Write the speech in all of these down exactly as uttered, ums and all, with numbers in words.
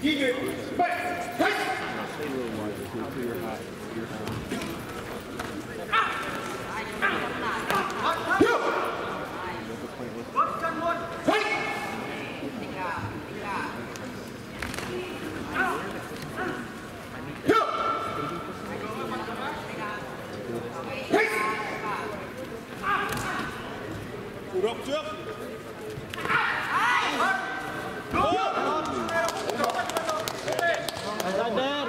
Chủ động trước. Xander.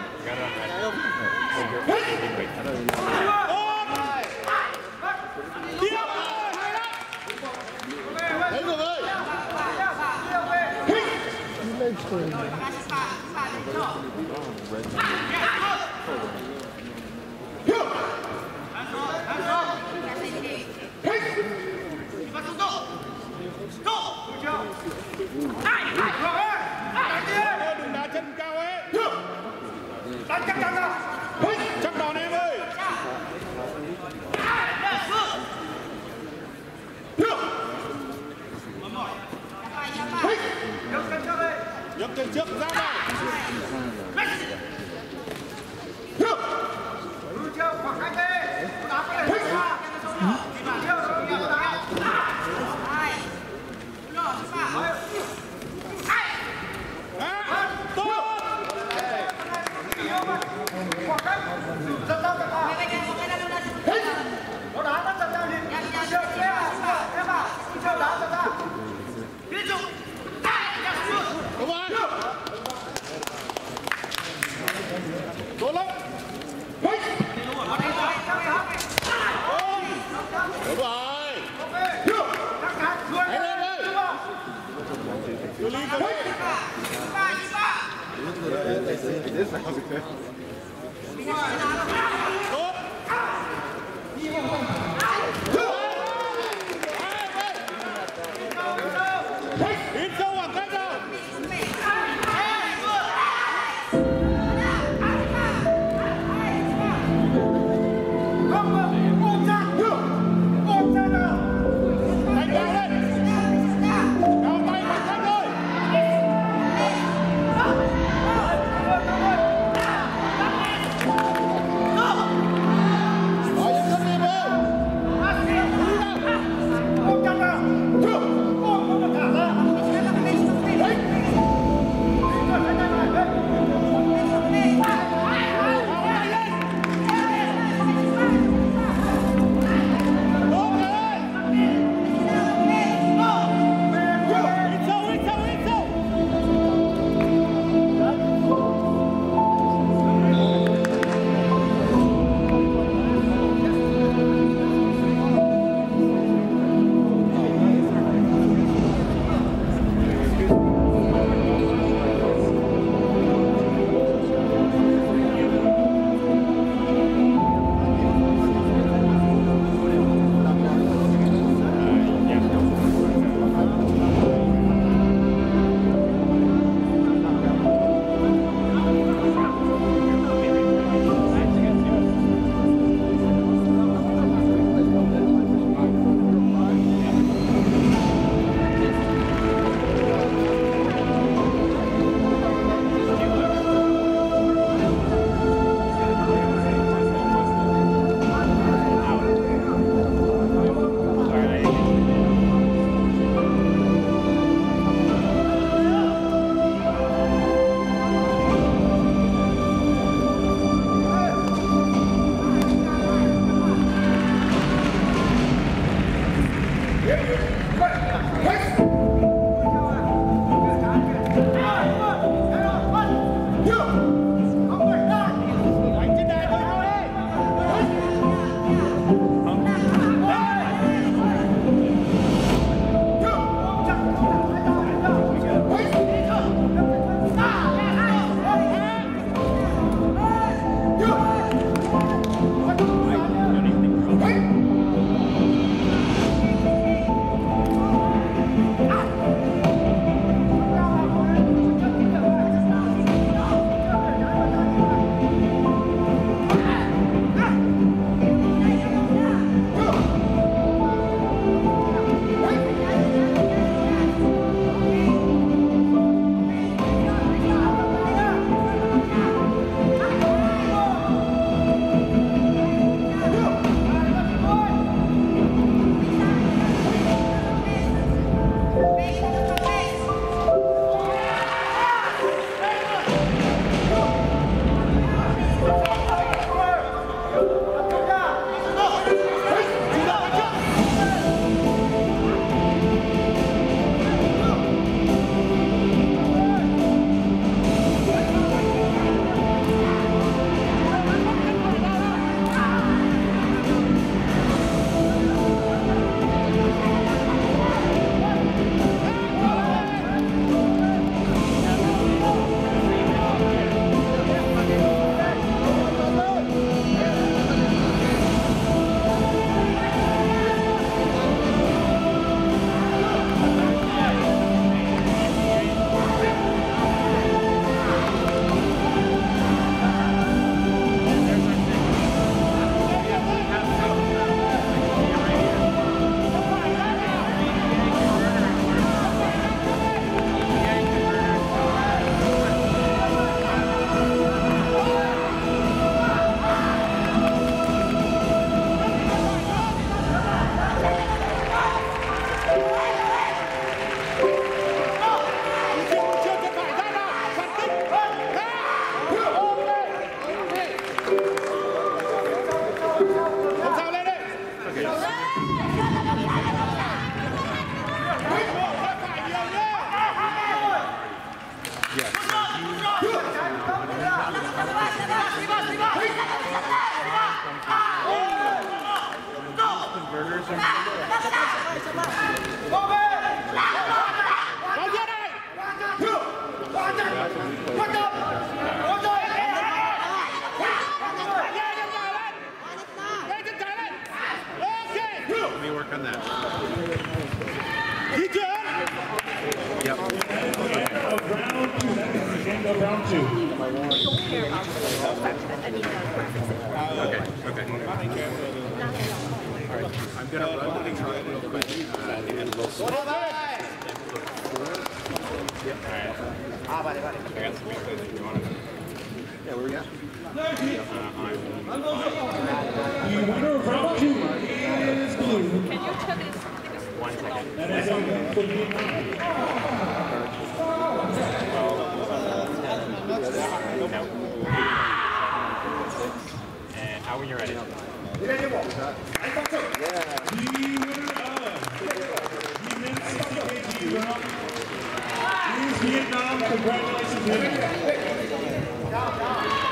Đừng đá chân cao ấy. Chắc đòn em ơi. Nhấc chân trước ra này. Cố lên. Đúng rồi. Hãy lên đi. Xử lý cơ hội. Tốt. Ít sâu khoảng cách nào. Go! Yeah. Converters are let me work on that. Yep. Round two. End of round two. Okay, okay. All right, I'm going to run to the truck real quick. Yep. Ah, vale, vale. I got some pieces if you want to. Yeah, where we at? The winner of round two is blue. Can you tell this? One second. That is a And how when you're ready? The winner of the men's sixty kilogram round is Vietnam. Congratulations, Nguyen.